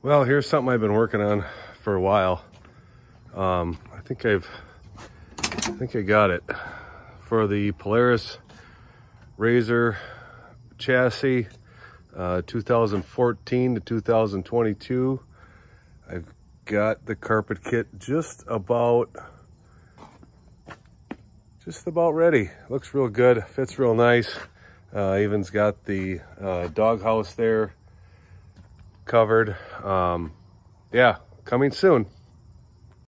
Well, here's something I've been working on for a while. I think I got it for the Polaris RZR chassis, 2014 to 2022. I've got the carpet kit just about ready. Looks real good, fits real nice. Even's got the doghouse there covered. Yeah, coming soon.